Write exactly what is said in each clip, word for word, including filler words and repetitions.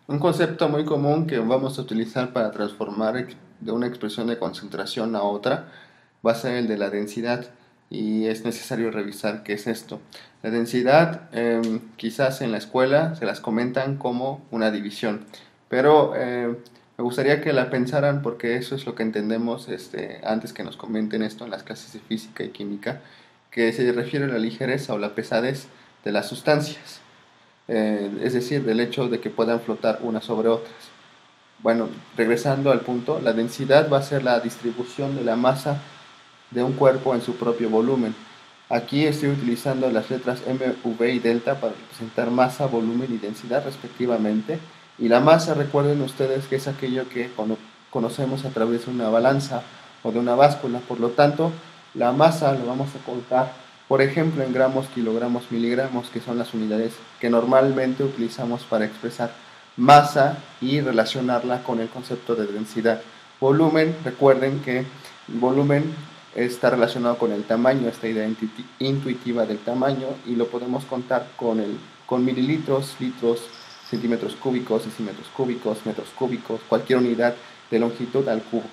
Un concepto muy común que vamos a utilizar para transformar ex- de una expresión de concentración a otra va a ser el de la densidad, y es necesario revisar qué es esto. La densidad, eh, quizás en la escuela se las comentan como una división, pero eh, me gustaría que la pensaran, porque eso es lo que entendemos este, antes que nos comenten esto en las clases de física y química, que se refiere a la ligereza o la pesadez de las sustancias, eh, es decir, del hecho de que puedan flotar unas sobre otras. Bueno, regresando al punto, la densidad va a ser la distribución de la masa de un cuerpo en su propio volumen. Aquí estoy utilizando las letras M, V y delta para representar masa, volumen y densidad respectivamente. Y la masa, recuerden ustedes que es aquello que conocemos a través de una balanza o de una báscula. Por lo tanto, la masa la vamos a contar, por ejemplo, en gramos, kilogramos, miligramos, que son las unidades que normalmente utilizamos para expresar masa y relacionarla con el concepto de densidad. Volumen, recuerden que el volumen está relacionado con el tamaño, esta idea intuitiva del tamaño, y lo podemos contar con, el, con mililitros, litros, centímetros cúbicos, decímetros cúbicos, metros cúbicos, cualquier unidad de longitud al cubo.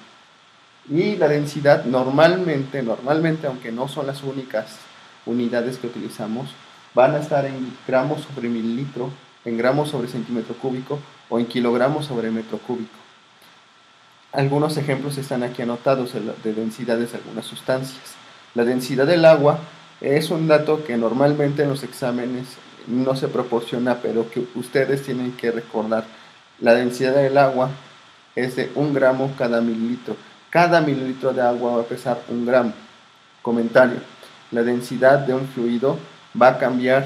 Y la densidad normalmente, normalmente, aunque no son las únicas unidades que utilizamos, van a estar en gramos sobre mililitro, en gramos sobre centímetro cúbico o en kilogramos sobre metro cúbico. Algunos ejemplos están aquí anotados de densidades de algunas sustancias. La densidad del agua es un dato que normalmente en los exámenes no se proporciona, pero que ustedes tienen que recordar. La densidad del agua es de un gramo cada mililitro. Cada mililitro de agua va a pesar un gramo. Comentario: la densidad de un fluido va a cambiar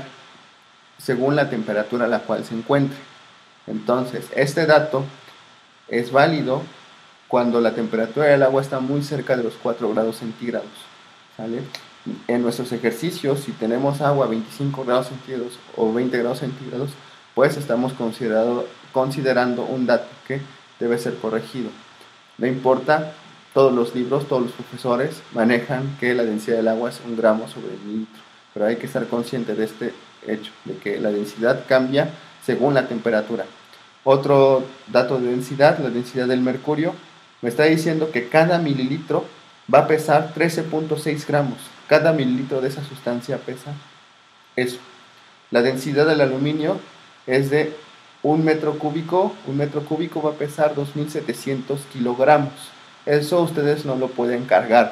según la temperatura a la cual se encuentre. Entonces, este dato es válido cuando la temperatura del agua está muy cerca de los cuatro grados centígrados, ¿sale? En nuestros ejercicios, si tenemos agua a veinticinco grados centígrados o veinte grados centígrados, pues estamos considerado, considerando un dato que debe ser corregido. No importa, todos los libros, todos los profesores manejan que la densidad del agua es un gramo sobre el mililitro, pero hay que estar consciente de este hecho, de que la densidad cambia según la temperatura. Otro dato de densidad, la densidad del mercurio, me está diciendo que cada mililitro va a pesar trece punto seis gramos. Cada mililitro de esa sustancia pesa eso. La densidad del aluminio es de un metro cúbico. Un metro cúbico va a pesar dos mil setecientos kilogramos. Eso ustedes no lo pueden cargar.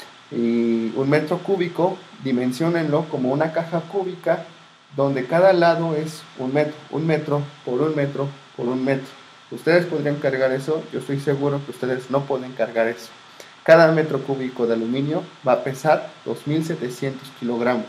Y un metro cúbico, dimensionenlo como una caja cúbica donde cada lado es un metro. Un metro por un metro por un metro. Ustedes podrían cargar eso, yo estoy seguro que ustedes no pueden cargar eso. Cada metro cúbico de aluminio va a pesar dos mil setecientos kilogramos.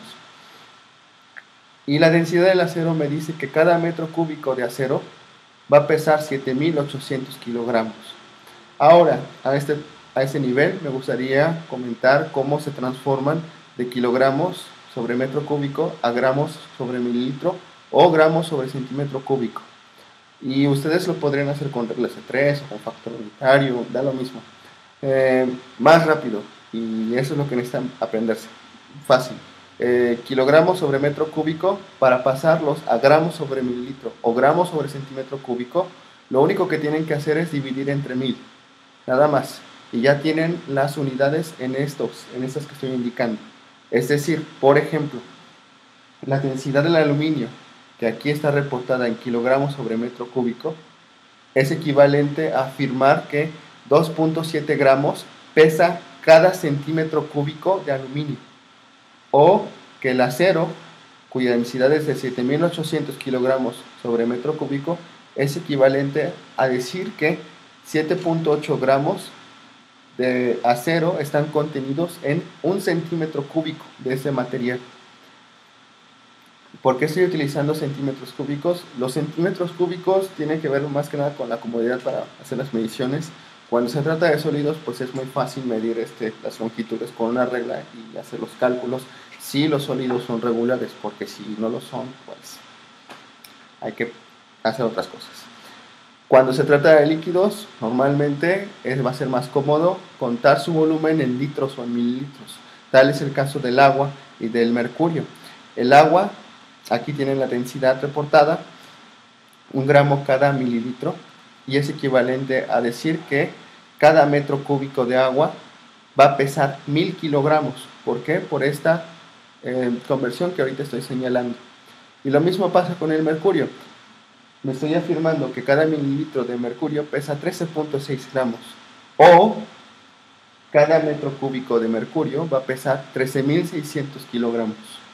Y la densidad del acero me dice que cada metro cúbico de acero va a pesar siete mil ochocientos kilogramos. Ahora, a este, a este nivel me gustaría comentar cómo se transforman de kilogramos sobre metro cúbico a gramos sobre mililitro o gramos sobre centímetro cúbico. Y ustedes lo podrían hacer con reglas de tres o con factor unitario, da lo mismo. Eh, más rápido, y eso es lo que necesitan aprenderse. Fácil. Eh, kilogramos sobre metro cúbico, para pasarlos a gramos sobre mililitro o gramos sobre centímetro cúbico, lo único que tienen que hacer es dividir entre mil, nada más, y ya tienen las unidades en estos, en estas que estoy indicando. Es decir, por ejemplo, la densidad del aluminio, que aquí está reportada en kilogramos sobre metro cúbico, es equivalente a afirmar que dos punto siete gramos pesa cada centímetro cúbico de aluminio, o que el acero, cuya densidad es de siete mil ochocientos kilogramos sobre metro cúbico, es equivalente a decir que siete punto ocho gramos de acero están contenidos en un centímetro cúbico de ese material. ¿Por qué estoy utilizando centímetros cúbicos? Los centímetros cúbicos tienen que ver más que nada con la comodidad para hacer las mediciones. Cuando se trata de sólidos, pues es muy fácil medir este, las longitudes con una regla y hacer los cálculos si los sólidos son regulares, porque si no lo son, pues hay que hacer otras cosas. Cuando se trata de líquidos, normalmente es, va a ser más cómodo contar su volumen en litros o en mililitros. Tal es el caso del agua y del mercurio. El agua, aquí tienen la densidad reportada, un gramo cada mililitro, y es equivalente a decir que cada metro cúbico de agua va a pesar mil kilogramos. ¿Por qué? Por esta eh, conversión que ahorita estoy señalando. Y lo mismo pasa con el mercurio. Me estoy afirmando que cada mililitro de mercurio pesa trece punto seis gramos. O cada metro cúbico de mercurio va a pesar trece mil seiscientos kilogramos.